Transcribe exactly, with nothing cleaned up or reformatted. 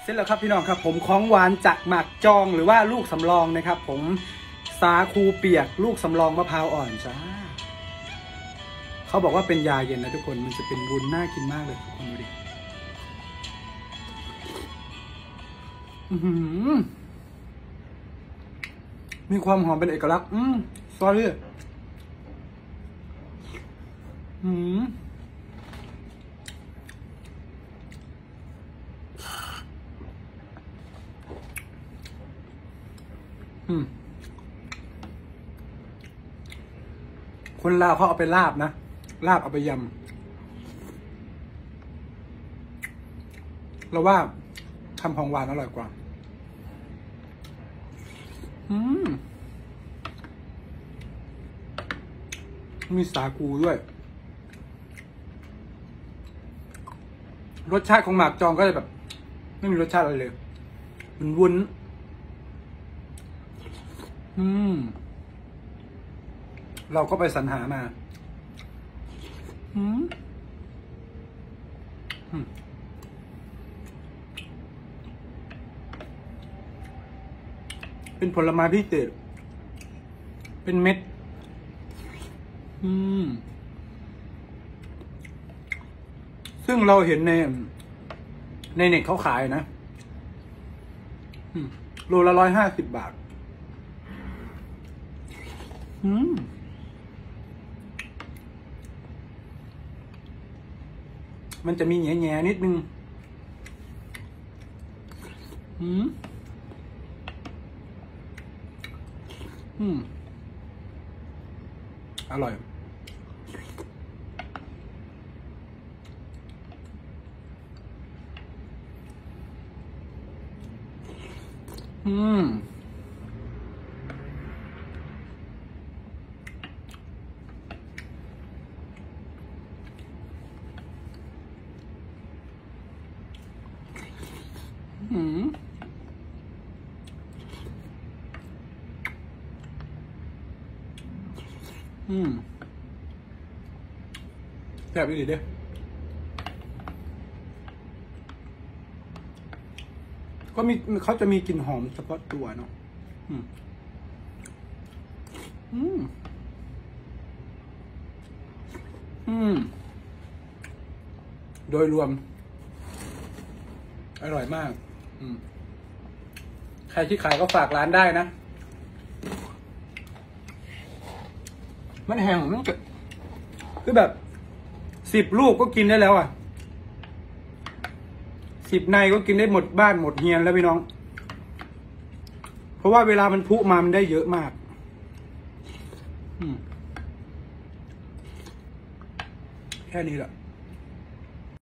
เสร็จแล้วครับพี่น้องครับผมของหวานจากหมากจองหรือว่าลูกสำรองนะครับผมสาคูเปียกลูกสำรองมะพร้าวอ่อนจ้าเขาบอกว่าเป็นยาเย็นนะทุกคนมันจะเป็นวุ้นน่ากินมากเลยทุกคนดูดิมีความหอมเป็นเอกลักษณ์อืมซอรี่อืมอืมคนลาวเขาเอาไปลาบนะลาบเอาไปยำเราว่าทำของหวานอร่อยกว่าอืมมีสาคูด้วยรสชาติของหมากจองก็เลยแบบไม่มีรสชาติอะไรเลยมันวุ้นอืมเราก็ไปสรรหามาอืมเป็นผลไม้พิเศษเป็นเม็ดอืมซึ่งเราเห็นในในเน็ตเขาขายนะโลละร้อยห้าสิบบาทอืมมันจะมีแง่ๆนิดนึงอืมอืมอร่อยอืมอืมอืมแซ่บอีกเด้อก็มีเขาจะมีกลิ่นหอมเฉพาะตัวเนาะอืมอืมอืมโดยรวมอร่อยมากอืมใครที่ขายก็ฝากร้านได้นะมันแห้งมันก็คือแบบสิบลูกก็กินได้แล้วอ่ะสิบในก็กินได้หมดบ้านหมดเฮียนแล้วพี่น้องเพราะว่าเวลามันพุมามันได้เยอะมากอืมแค่นี้แหละ